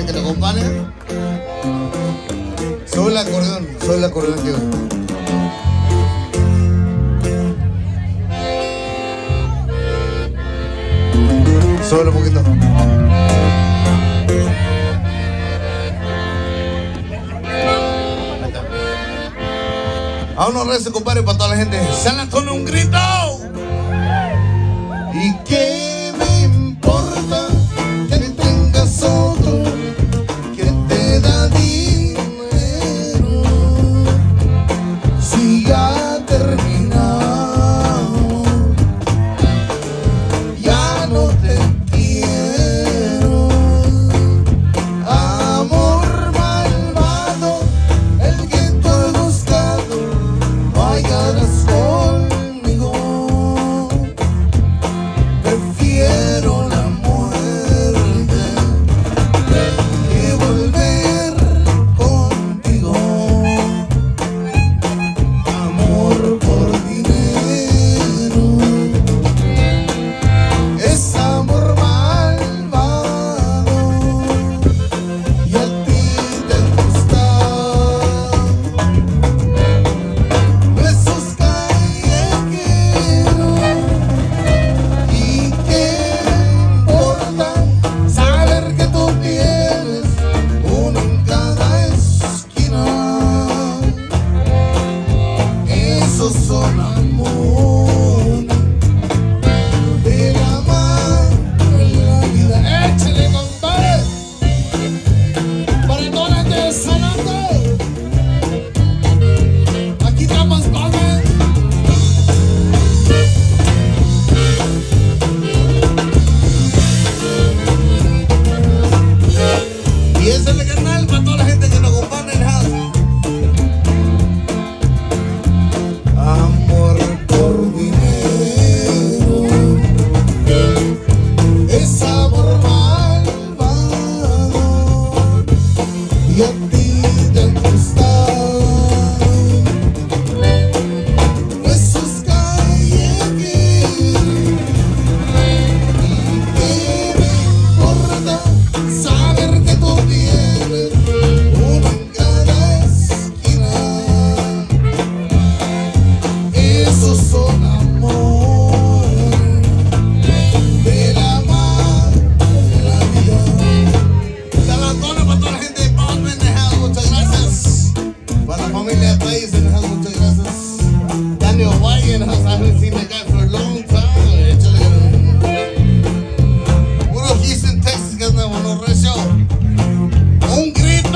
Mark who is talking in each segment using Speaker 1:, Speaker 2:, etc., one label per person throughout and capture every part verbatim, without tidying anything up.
Speaker 1: gente que nos acompaña. Sube el acordeón, sube el acordeón, tío. Sube un poquito. A unos rezos, compadre, para toda la gente. San Antonio, un grito. ¿Y qué me importa que tengas otro que te da dinero? Si ya terminado, ya no te quiero. Amor malvado, el que tú has buscado, no hallarás conmigo. Prefiero la muerte que volver contigo. Amor por dinero es amor malvado y a ti te gusta. Besos callejeros. ¿Y qué importa saber que tú tienes uno en cada esquina? Esos son amor de la mano en la vida. Échale, compadre, para toda la gente de San Antonio. Aquí estamos, compadre. Y ese es el canal para toda la gente que nos acompaña en el house. Amor por dinero es amor malvado y a ti te gusta. Besos callejeros. ¿Y qué me importa saber que tú tienes uno en cada esquina? Esos son amor de la mano en la vida. San Antonio, para toda la gente de Palma en el house, muchas gracias. Para la familia de País en el house, muchas gracias. Daniel White en el house, I haven't seen that guy for a long time. Échale. Puro Houston, Texas, que andamos, no recio. Un grito.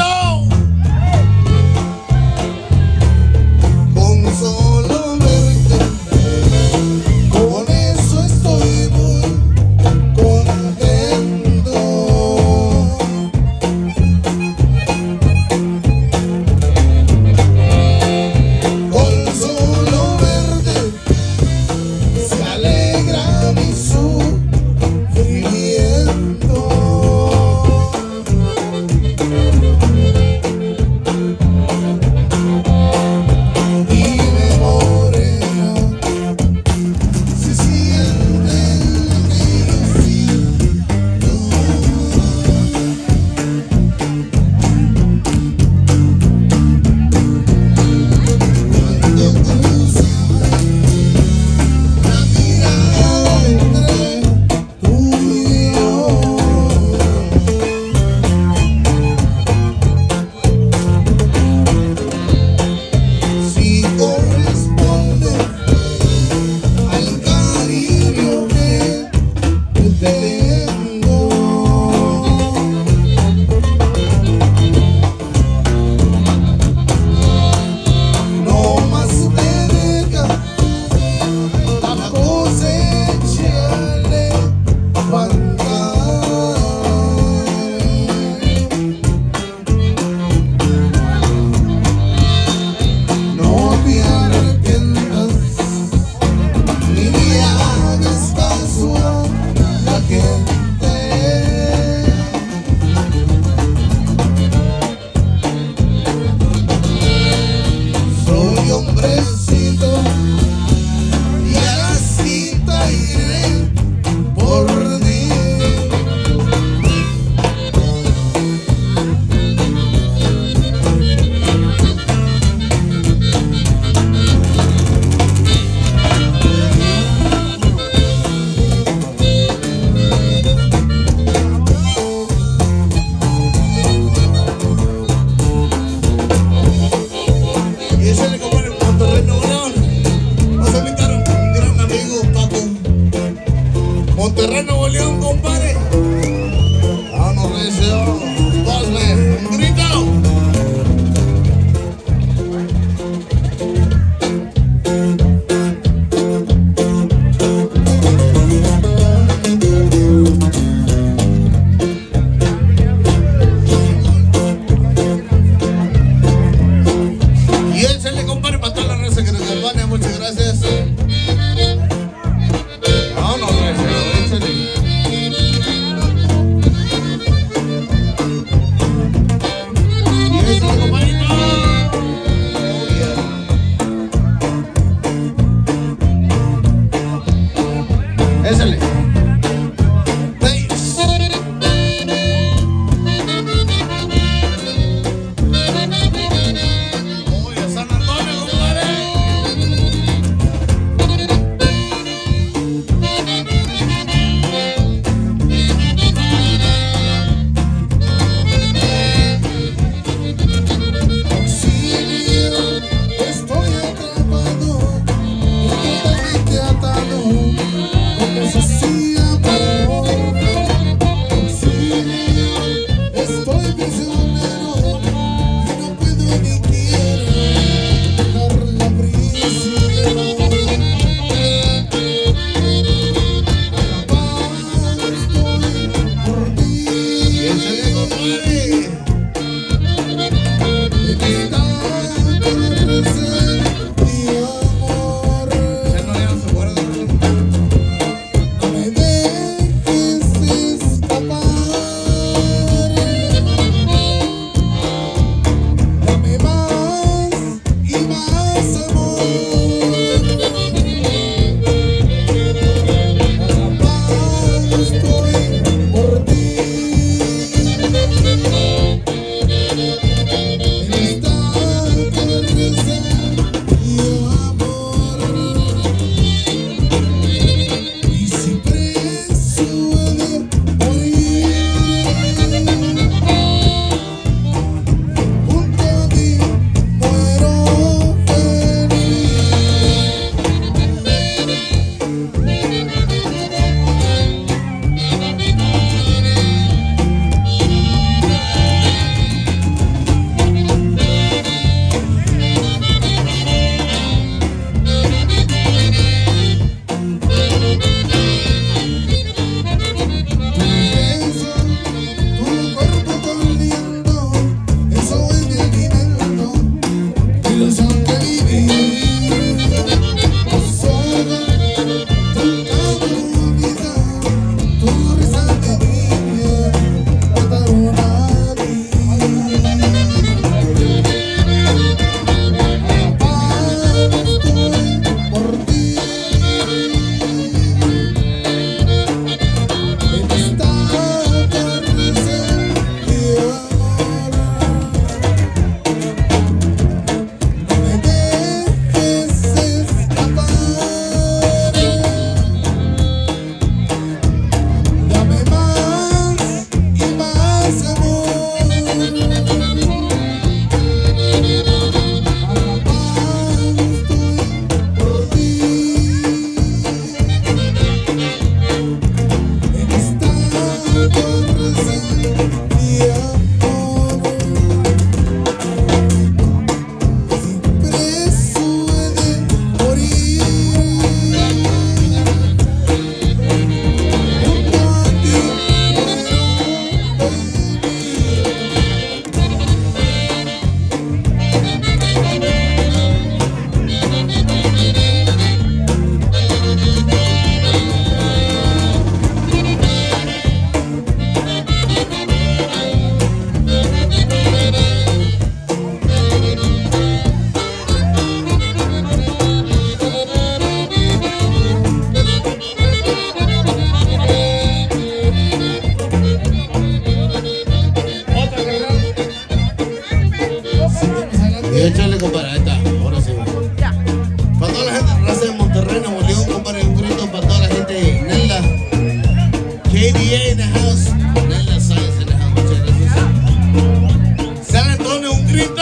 Speaker 1: Échale, compadre, ahí está, ahora sí. Ya. Para toda la gente de raza de Monterrey, Nuevo León, compadre, un grito para toda la gente de Nella. K D A in the house. Nella Science in the house, muchas gracias. San Antonio, un grito.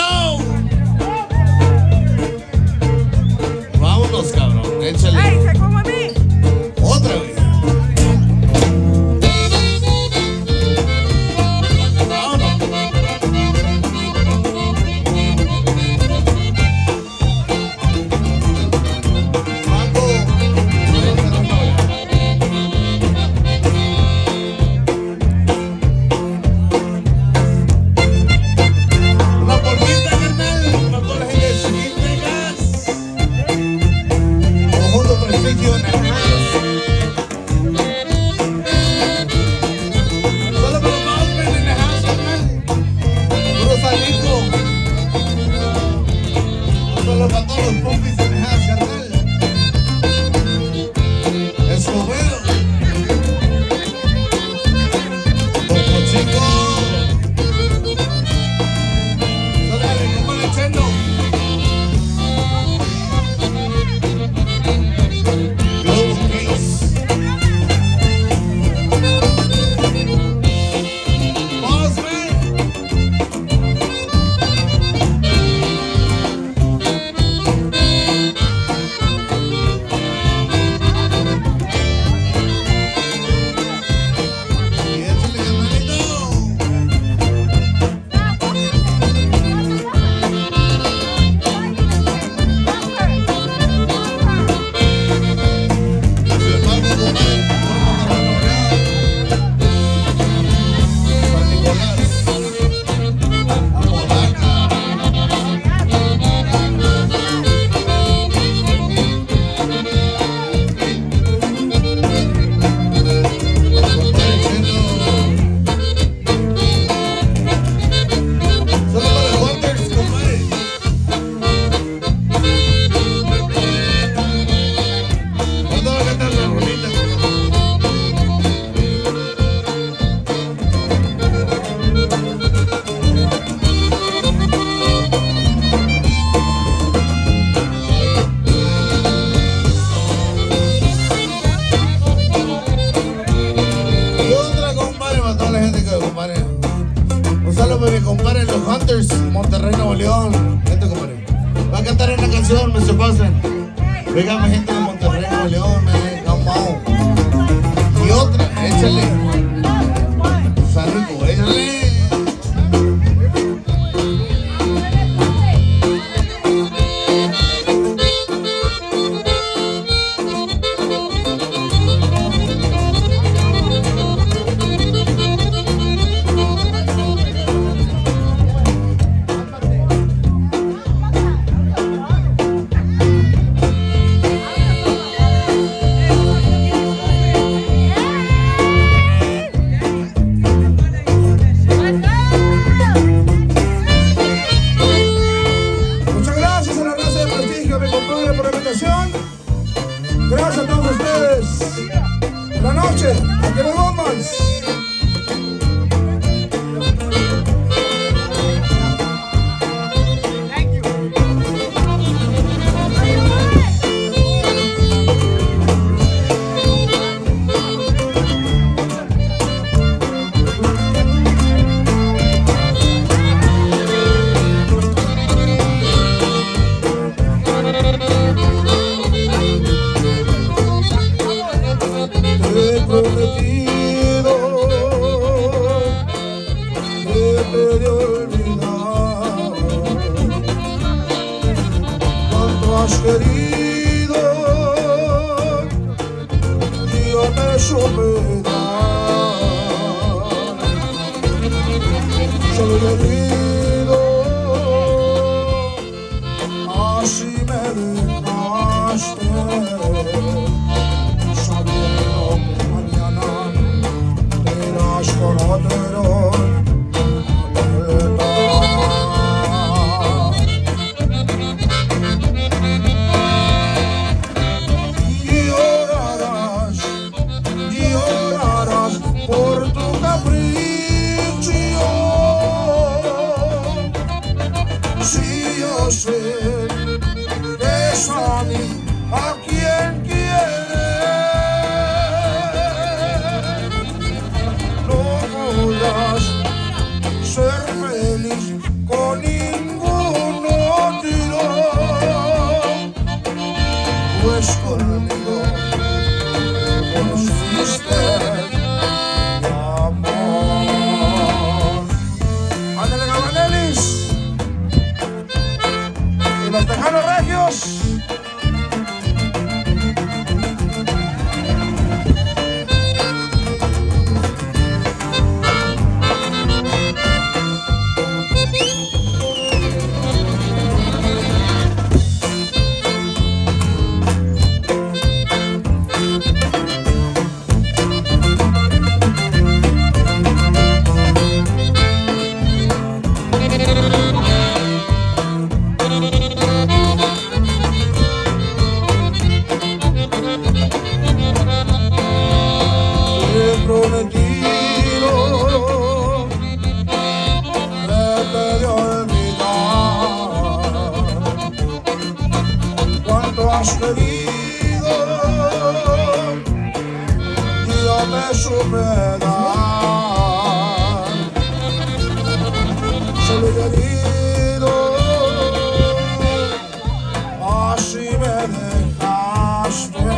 Speaker 1: Vámonos, cabrón, échale.
Speaker 2: ¡Ey, se come a mí!
Speaker 1: Otra vez. Monterrey, Nuevo León, gente, compadre. Va a cantar una canción, mister President. Venga, mi gente de Monterrey, Nuevo León, man, come on. Y otra, échale. San Rico, échale.
Speaker 3: Gracias a todos ustedes. La noche, aquí nos vamos. He prometido que te de olvidar cuanto has querido, yo me someteré. Solo te pido, así me dejaste. Llorarás, llorarás por tu capricho. has querido y yo te supe dar. Solo he querido, así me dejaste,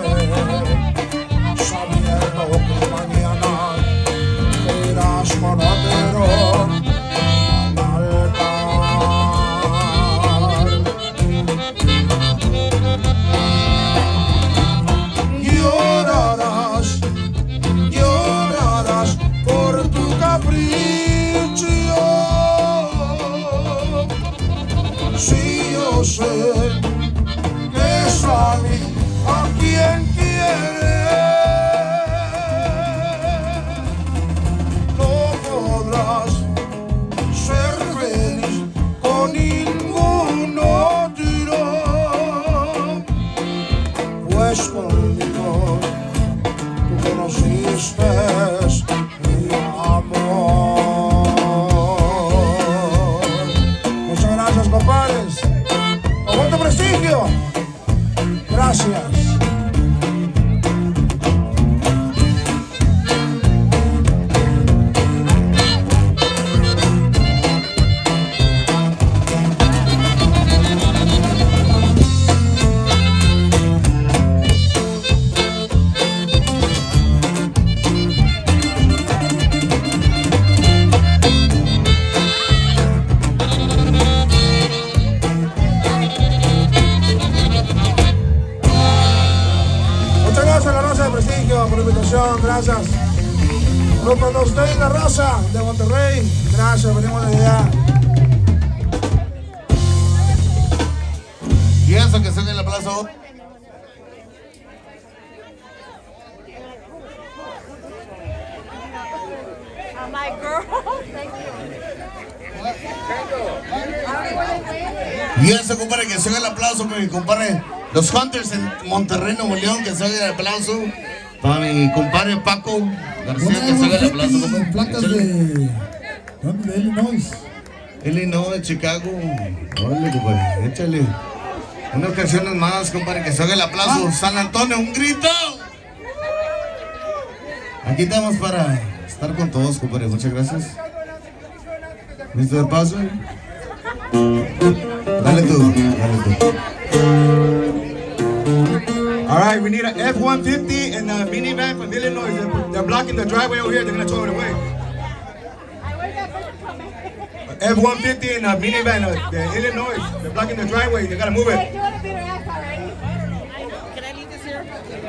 Speaker 3: sabiendo que mañana te irás con otro al altar. Llorarás, llorarás por tu capricho. Si yo sé que es a mí a quien quiere, no podrás ser feliz con ningún otro, pues conmigo tú conociste mi amor. Muchas gracias, compadres. Con mucho prestigio. Gracias. Por la invitación, gracias. Grupo de ustedes, La Raza de Monterrey, gracias, venimos de allá.
Speaker 1: Y eso que se ve en la plaza.
Speaker 2: My girl, thank you.
Speaker 1: Y eso, compadre, que se haga el aplauso para mi compadre, los Hunters en Monterrey, Nuevo León, que se haga el aplauso. Para mi compadre Paco García, que se haga el aplauso, compadre.
Speaker 3: Placas de, ¿dónde? De Illinois.
Speaker 1: Illinois, Chicago. Órale, compadre, échale. Unas canciones más, compadre, que se haga el aplauso. San Antonio, un grito. Aquí estamos para estar con todos, compadre. Muchas gracias. ¿Listo de paso? Dale tú, dale tú.
Speaker 4: All right, we need an F one fifty and a minivan from Illinois. They're, they're blocking the driveway over here. They're going to tow it away. F one fifty and a minivan, uh, the Illinois. They're blocking the driveway. They got to move it.
Speaker 2: Can I leave this here?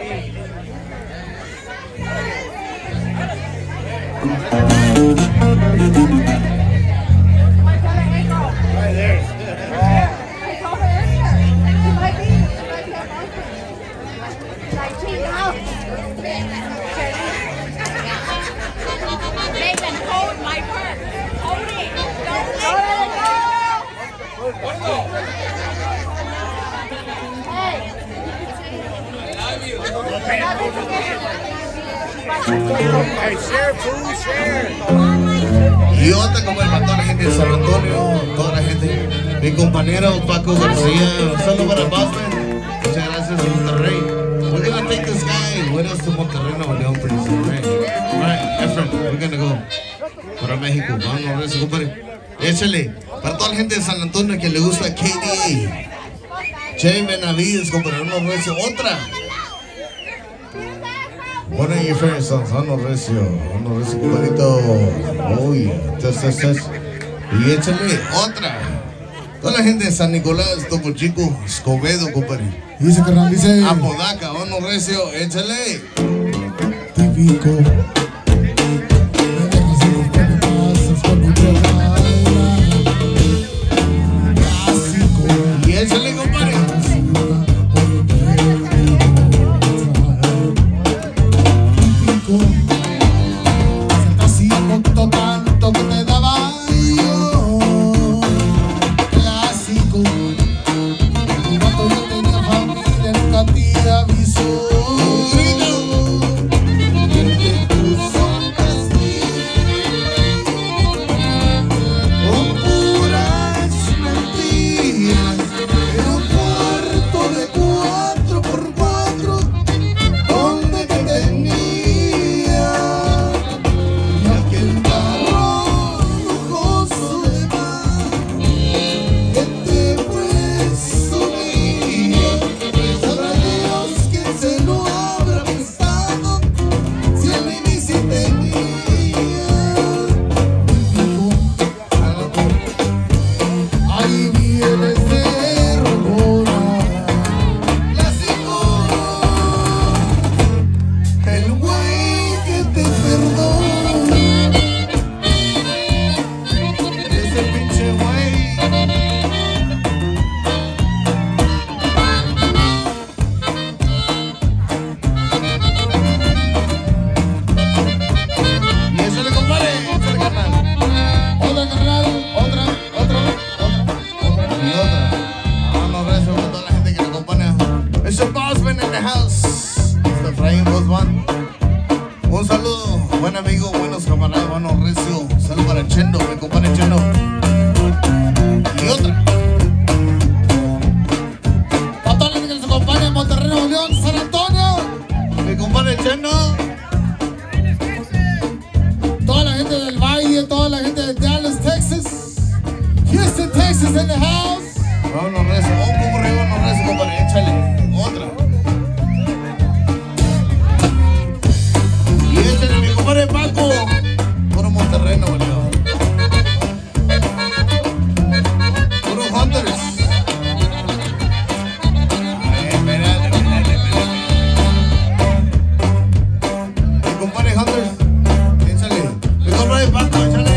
Speaker 4: Right there.
Speaker 2: It's over there. It might be. It might be a bunker. Like, cheese out. Nathan, hold my purse. Hold it. Don't let it go. Hey.
Speaker 4: Hey, share, food, share.
Speaker 1: Y otra, como el para toda la gente de San Antonio, toda la gente. Mi compañero Paco García, un saludo para Boston. Muchas gracias a Monterrey. We're gonna take this guy with us to Monterrey, Nuevo León, pretty soon, right? Alright, Ephraim, we're gonna go para México. Vamos a ver eso, compadre. Échale. Para toda la gente de San Antonio que le gusta K D A. Jay Benavides, compadre, uno recio. Otra. One of your favorite songs, Uno Recio, Uno Recio, compadrito. Oh, yeah. Test, test, test. Y échale otra. Toda la gente de San Nicolás, Topo Chico, Escobedo, compadre.
Speaker 3: Dice, carnal, dice.
Speaker 1: Apodaca, Uno Recio, échale.
Speaker 3: Típico. Me dejas y después me pasas con otra baila. Clásico.
Speaker 1: Y échale, compadre.
Speaker 3: Así tanto, tanto que te daba yo. Clásico. Y cuando yo tenía familia nunca te avisó. Que te puso
Speaker 1: Races in the house. Vámonos, rezo. Un poco arriba, no rezo, compadre. Échale. Otra. Y échale, mi compadre Paco. Puro Monterrey, Nuevo León. Puro Hunters. Ay, espérate, espérate, espérate. Mi compadre Hunters. Échale. Mi compadre Paco, échale.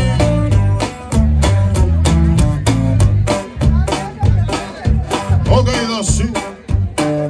Speaker 1: Ok, dos, sí.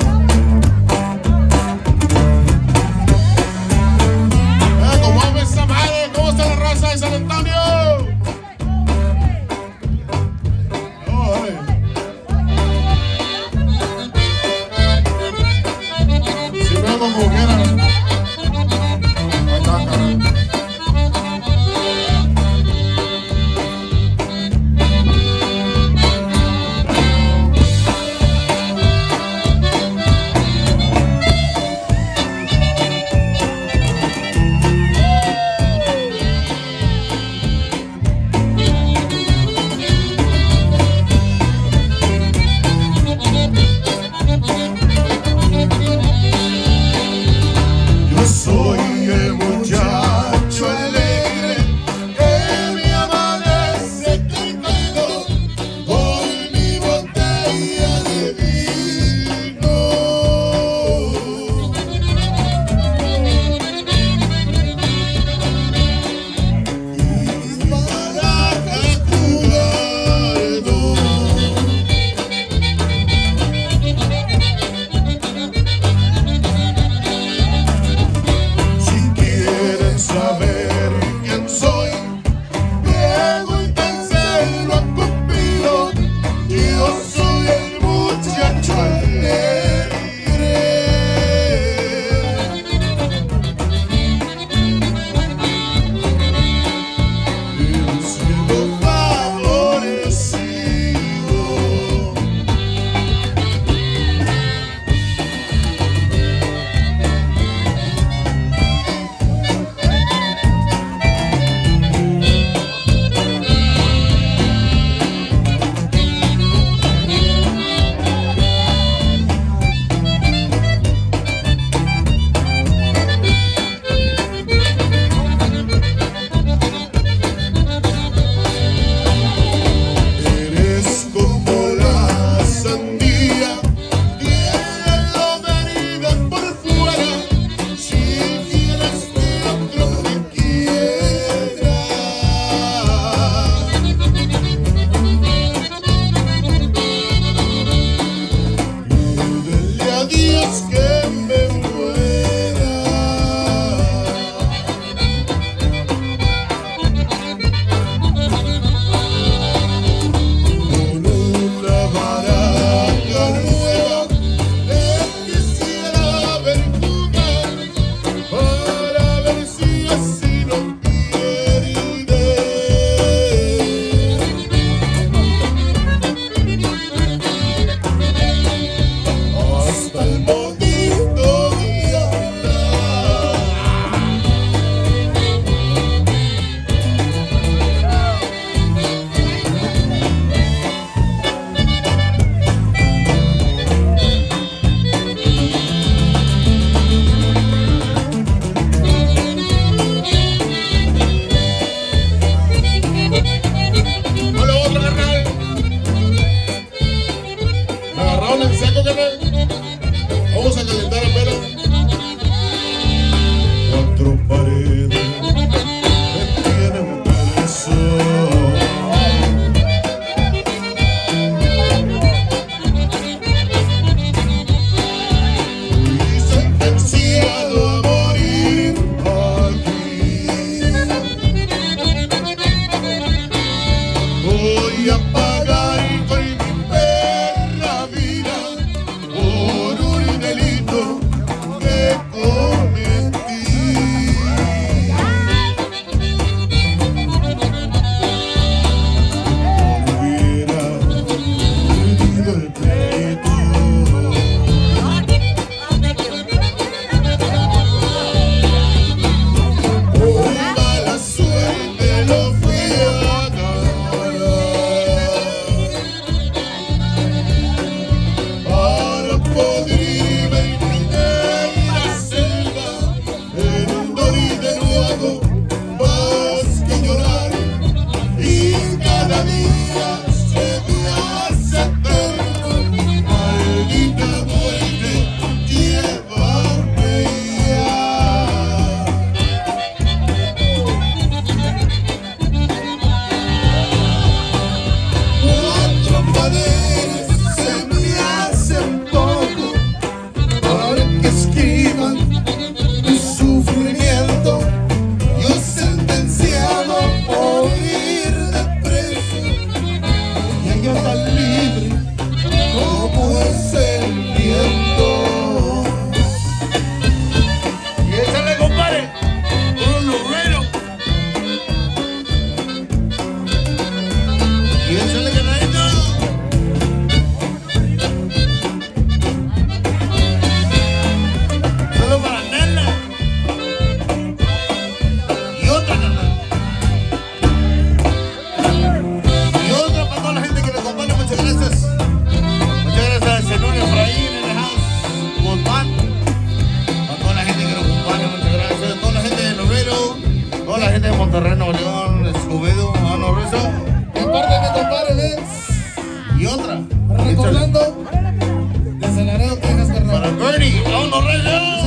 Speaker 1: otra. Recordando desde Laredo, Texas, carnal. Para Bernie, vámonos, Reyes.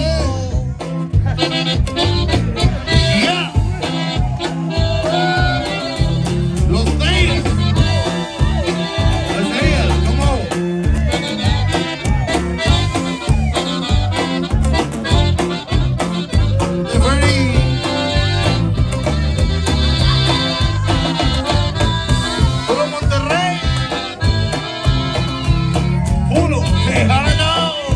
Speaker 1: Yeah. Los Reyes. Los Reyes, come on. De Bernie. Puro Monterrey. Uno, Tejano.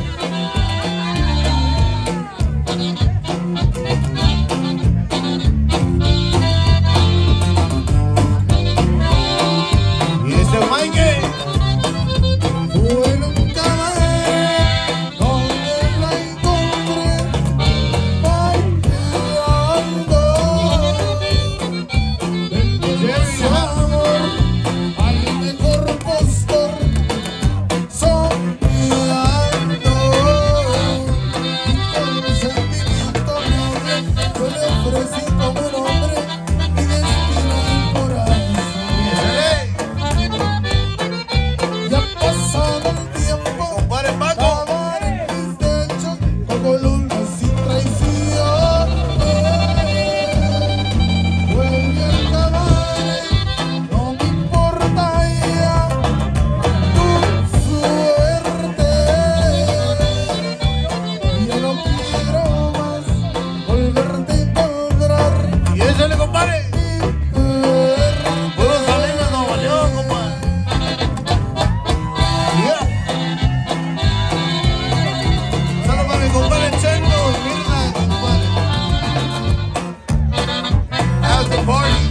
Speaker 1: Y ese Mike fue nunca más donde la encontré bailando. De ese amor al mejor postor soñando. Y con sentimiento noble yo le ofrecí como un hombre mi destino y corazón. Ya pasado el tiempo, compadre Paco, acabar en mis techos con columnas sin traición. Vuelve a acabar, no me importa ya tu suerte. Ya no quiero más volverte a encontrar. Y échale, compadre. Puro Salinas, Nuevo León, compadre. Yeah. Solo para mi compadre Chendo, Mirna, compadre. How's the party?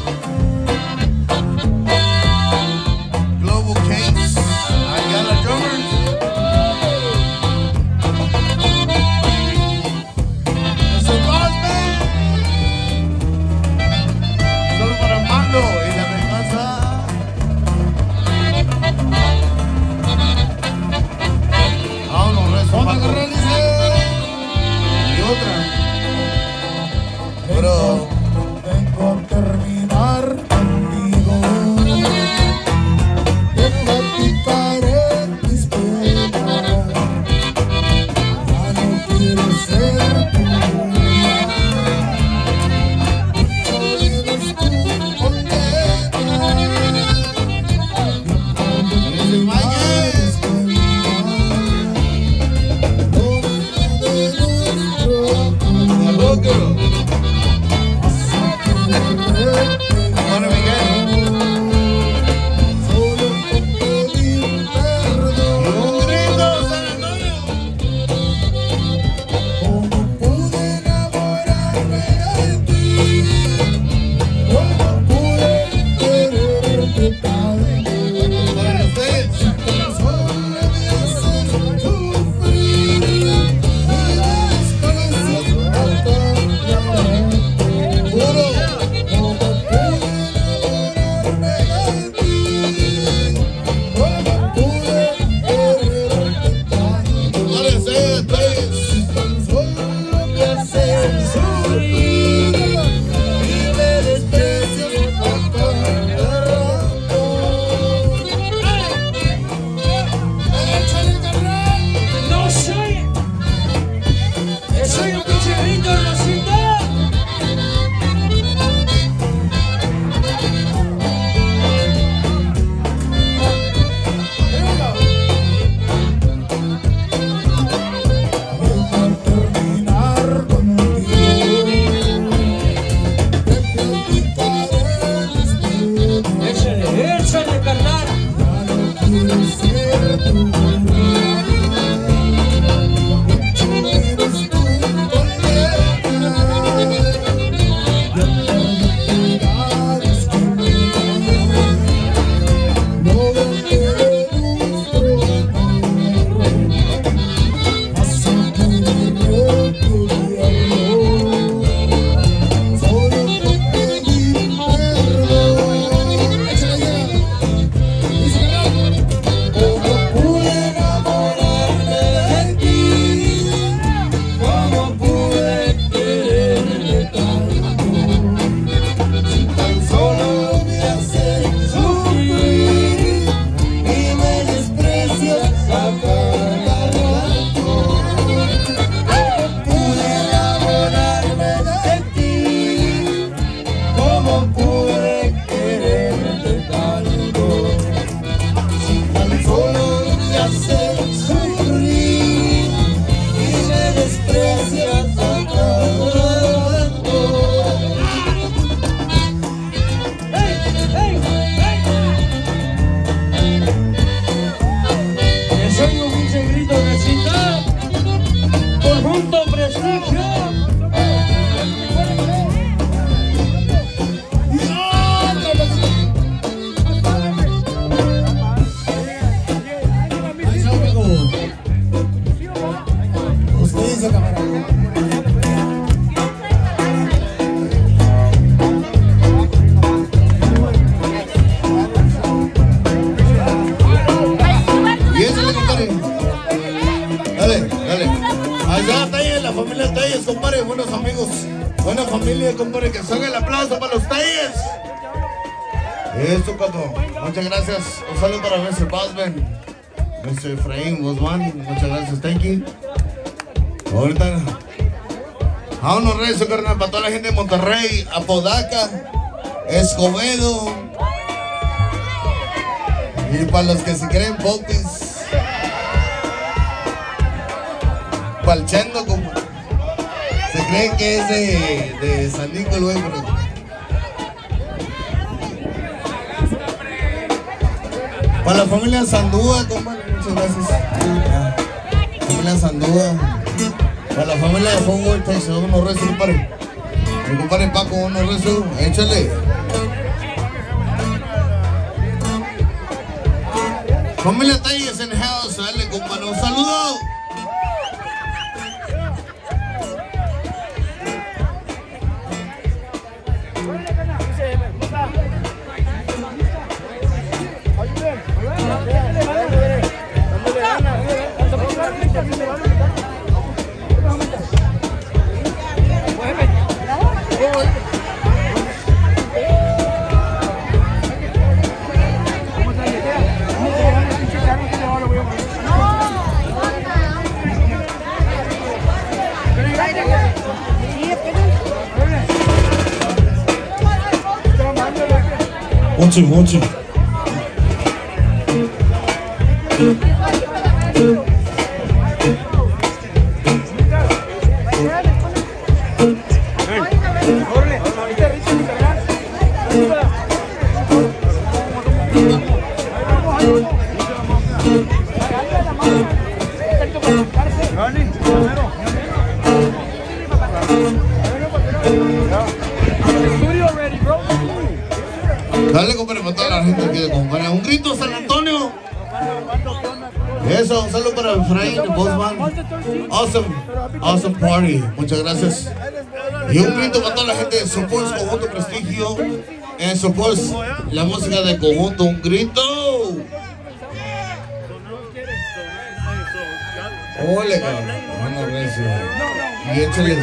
Speaker 1: Global Case, Ayala Drummers. It's a boss man. Solo para Mando y la venganza. Vámonos, rezo, Paco. Y otra. Pero vengo a terminar contigo. Te platicaré mis penas. Ya no quiero ser tu mujer. Mucho eres tu condena. Y cuando vayas conmigo, Bueno, Miguel. Solo con pedir perdón. Un grito, San Antonio. ¿Cómo pude enamorarme de ti? ¿Cómo pude quererte tanto? Bueno, ustedes. Solo me haces sufrir. Y desprecio hasta puro. ¿Cómo pude enamorarme de ti? ¿Cómo pude quererte tanto? Parece tres. Tan solo me haces sufrir y me desprecias a cada rato. ¡Échale, carnal!
Speaker 5: No soy. Soy un pinche grito, Rosita.
Speaker 1: Vengo a terminar contigo. Te platicaré mis penas.
Speaker 5: Échale, échale, carnal.
Speaker 1: Ya no quiero ser tu mujer. Mucho eres tu condena. Ya no pegarás conmigo. No volveré nuestro amor. Vas a querer repudiarlo. Solo con pedir perdón. Échale ya. Buena familia, compadre, que salga el aplauso para ustedes. Eso, capo. Muchas gracias. Un saludo para mister Bosman, mister Efraín Guzmán. Muchas gracias, thank you. Ahorita, vámonos, rezo, carnal, para toda la gente de Monterrey, Apodaca, Escobedo. Y para los que se creen popis, Palchendo, como se creen que es de, de San Nicolás, güey. Para la familia Sandúa, compadre, muchas gracias. Familia Sandúa. Para la familia de Forward, Texas, unos rezos, compadre. Mi compadre Paco, unos rezos, échale. Familia Telles en house, dale, compadre, un saludo.
Speaker 3: One, two, one, two.
Speaker 1: Dale, compadre, para toda la gente que compadre. Un grito, San Antonio. Eso, un saludo para Efraín Bosman. Awesome, awesome party. Muchas gracias. Y un grito para toda la gente de Supports Conjunto Prestigio. En Supports, la música de conjunto. Un grito. Ole, cabrón. Vamos, recio. Y échale.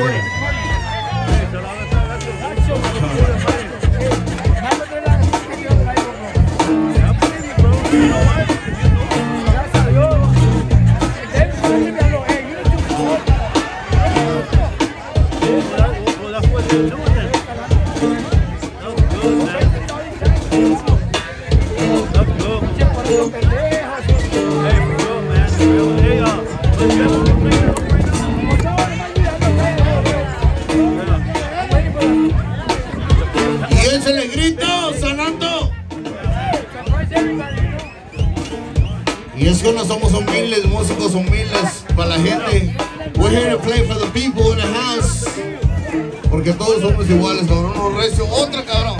Speaker 1: Y es que no somos humildes, músicos humildes para la gente. We're here to play for the people in the house. Porque todos somos iguales, cabrón. No recio, otra, cabrón.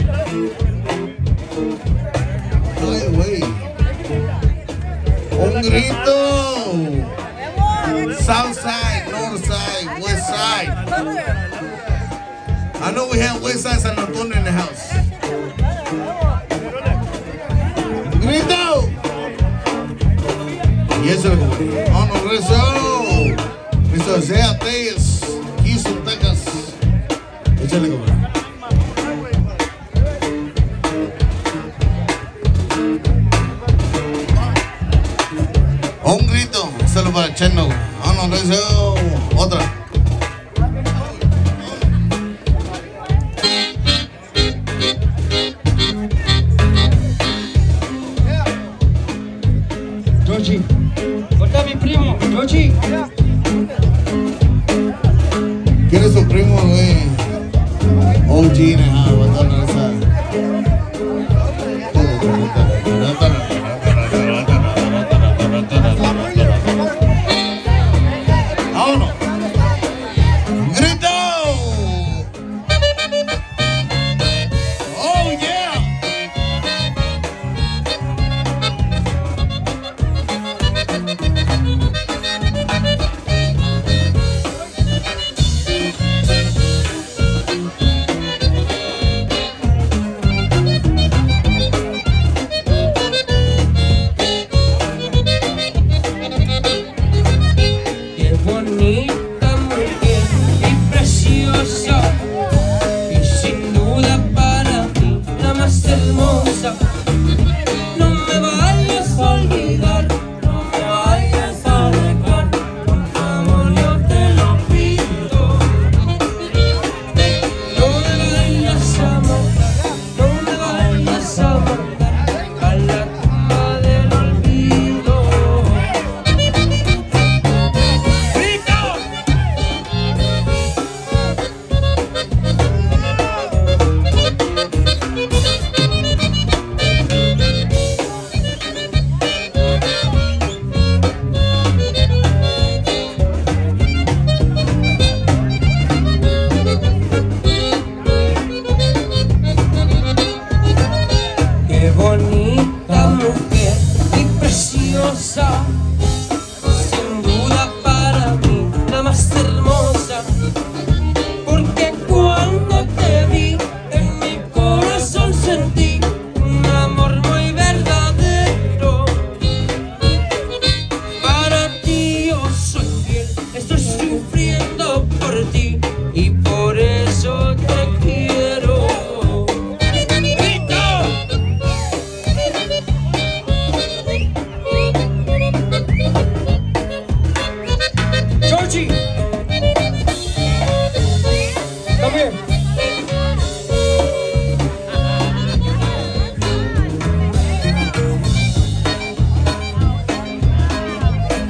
Speaker 1: Ay, güey. Un grito. South side, north side, west side. I know we have west side San Antonio in the house. Un grito. Y eso es como, no, no, rezo. mister Zea Telles, Houston, Texas. Échale como. Un grito, solo para Cheno. No, no, rezo. Otra.
Speaker 5: Georgie, corta mi primo, Georgie.
Speaker 1: ¿Quién es su primo, güey? O G, ah, batalla esa. ¡Vámonos! ¡Grito! ¡Oh, yeah!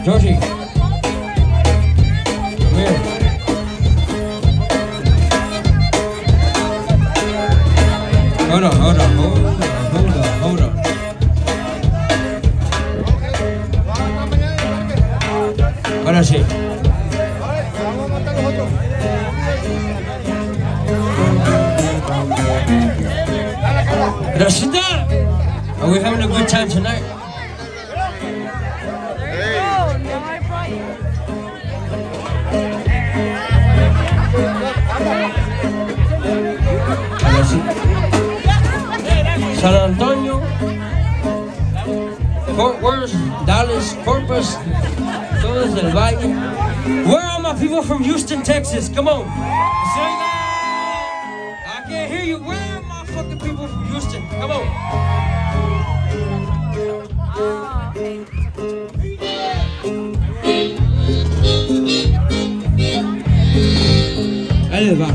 Speaker 5: Georgie. Come here. Hold on, hold on, hold on, hold on, hold on. Ahora sí. Rashida, are we having a good time tonight? San Antonio, Fort Worth, Dallas, Corpus, todos del Valle. Where are my people from Houston, Texas? Come on. I can't hear you. Where are my fucking people from Houston? Come on. Ahí les va.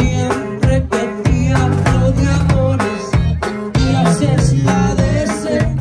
Speaker 6: Siempre pedía lo de amores y la necesidad de ser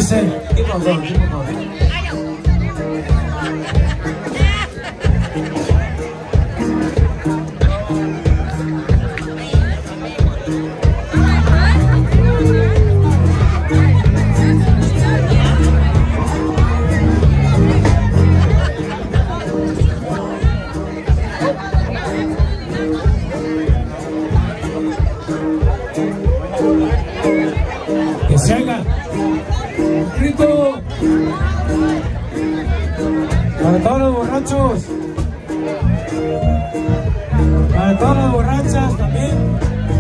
Speaker 6: Dice, keep on going, keep on going. Que se haga un grito para todos los borrachos, para todas las borrachas también.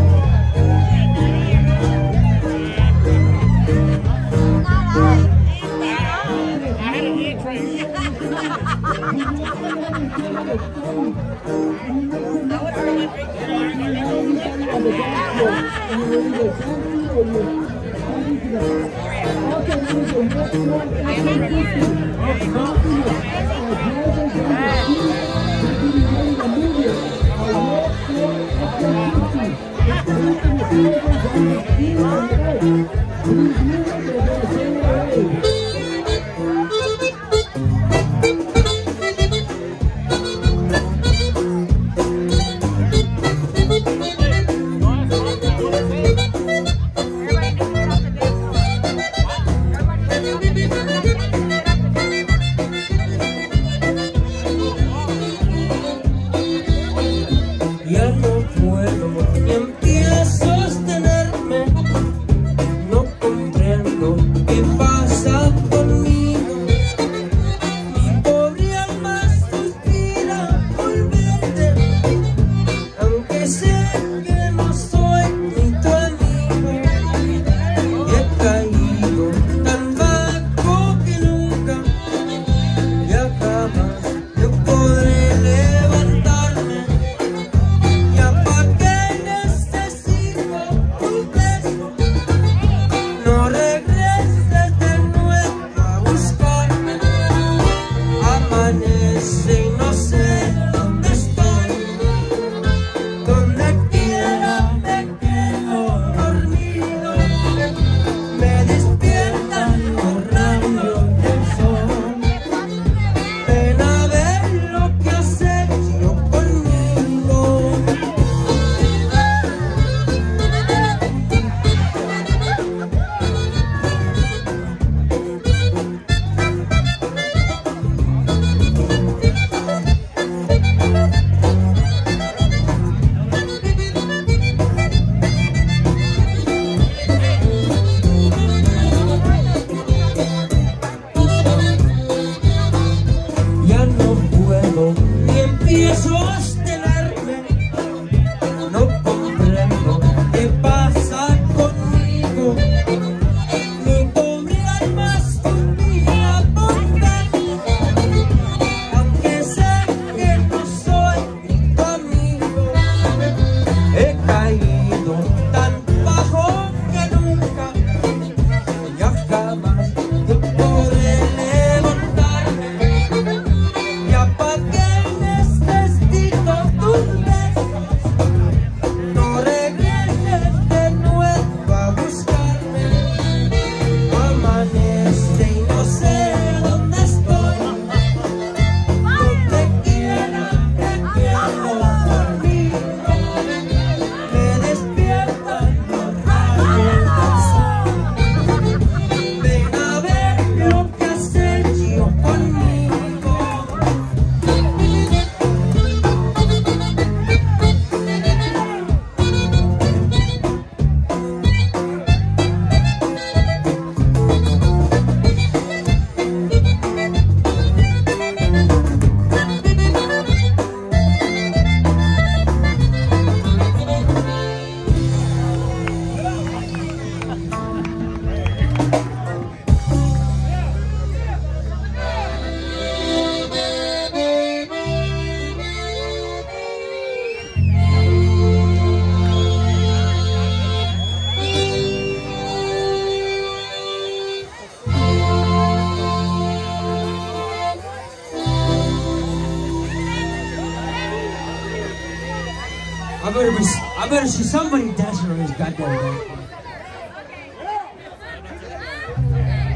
Speaker 6: I better be, I better see somebody dancing on this goddamn dance.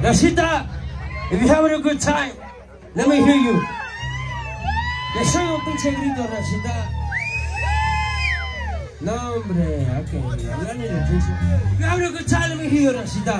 Speaker 5: Rashida, if you're having a good time, let me hear you. Que soy un pinche grito, Rashida. No, hombre, okay. I need a picture. If you're having a good time, let me hear you, Rashida.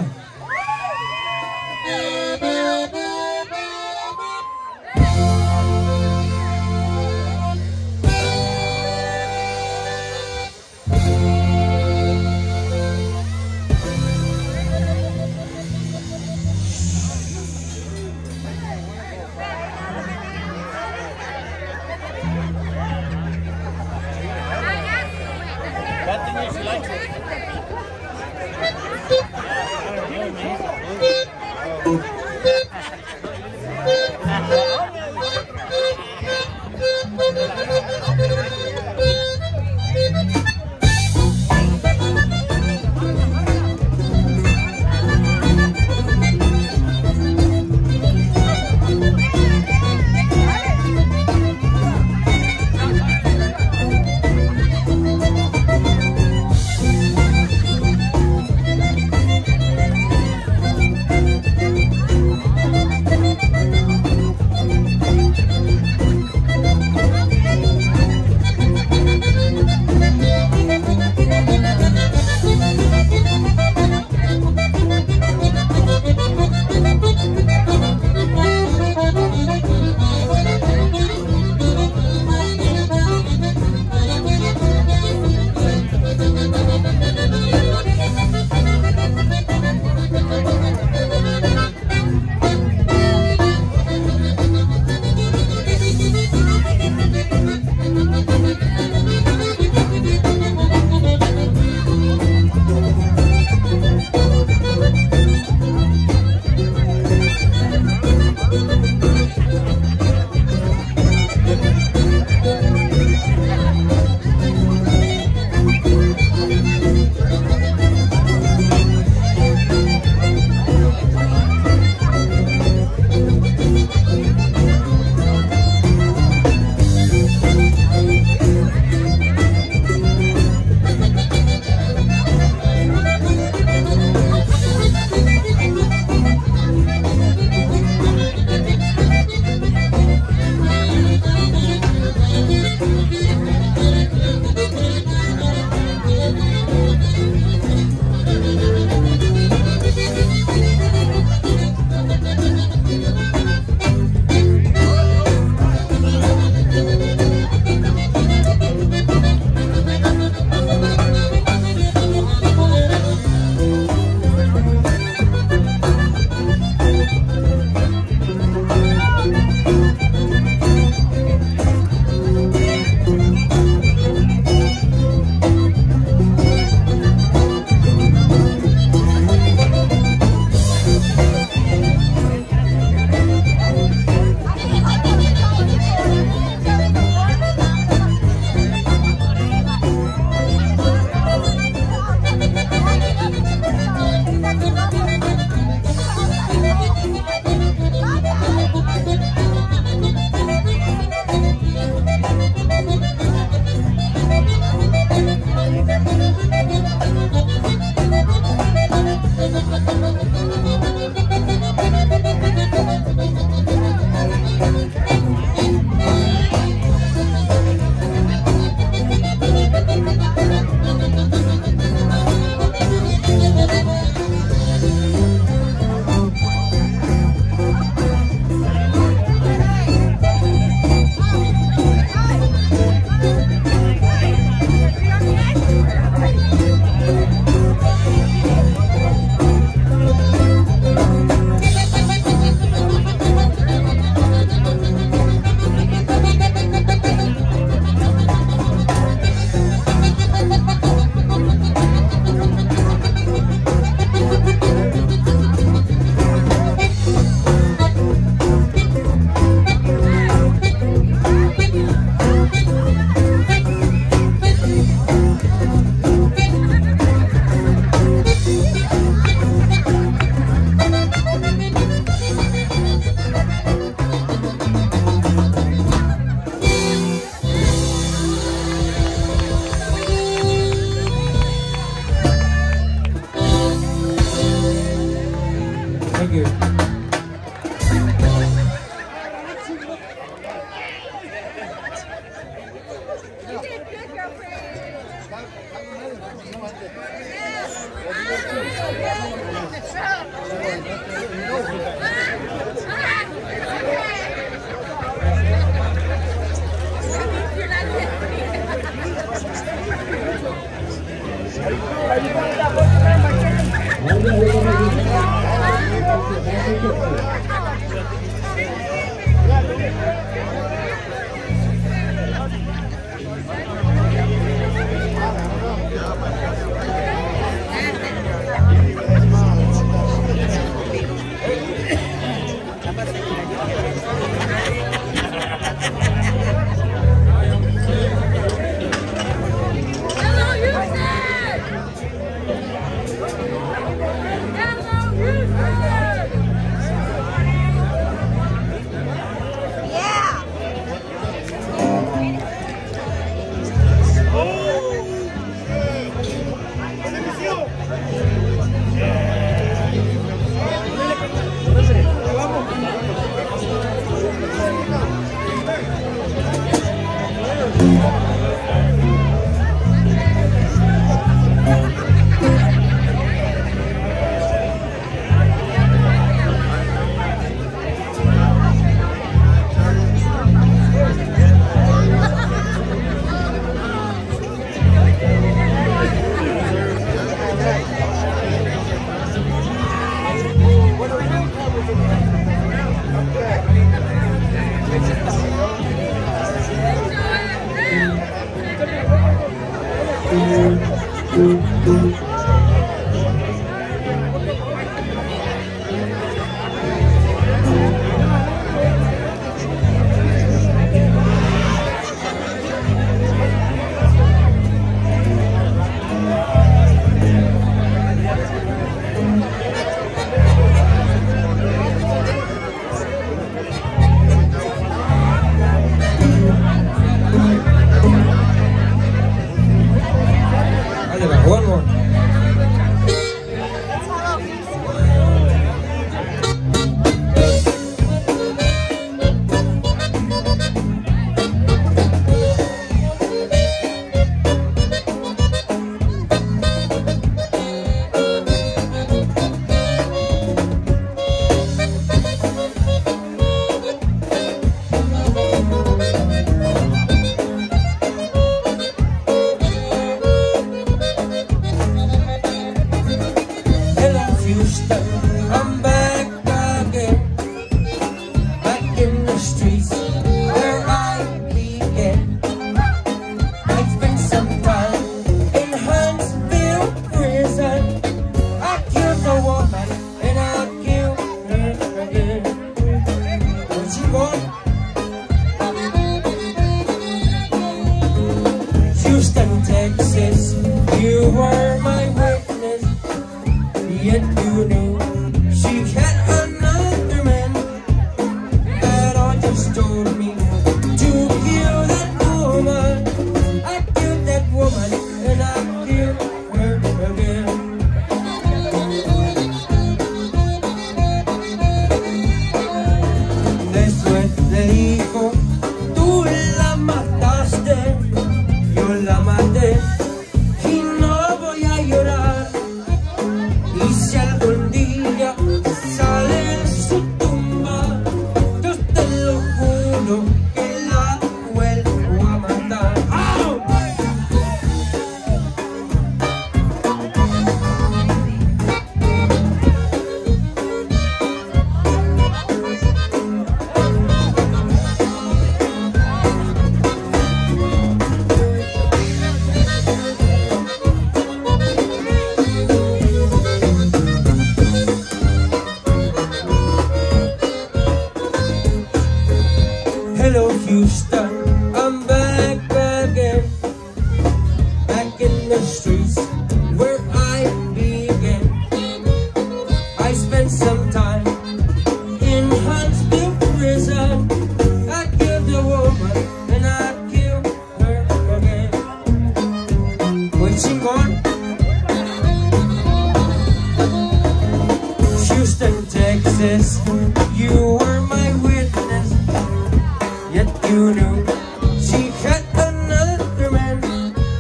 Speaker 5: You knew she had another man,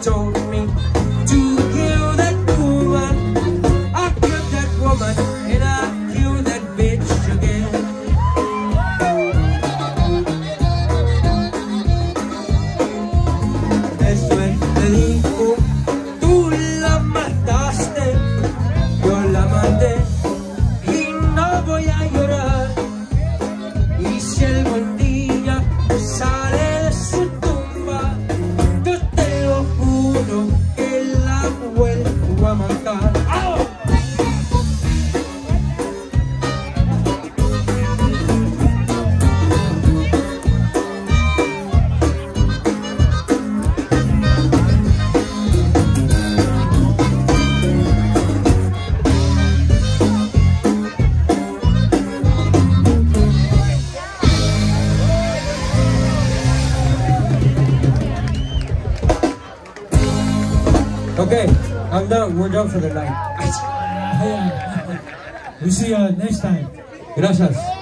Speaker 5: told me to kill that woman. I killed that woman and I killed that bitch again. Después le dijo, tú la mataste, yo la maté y no voy a llorar. Y si algún día sale de su tumba, yo te lo juro que la vuelvo a matar. ¡Oh! Okay, I'm done. We're done for the night.
Speaker 6: We see you next time.
Speaker 5: Gracias.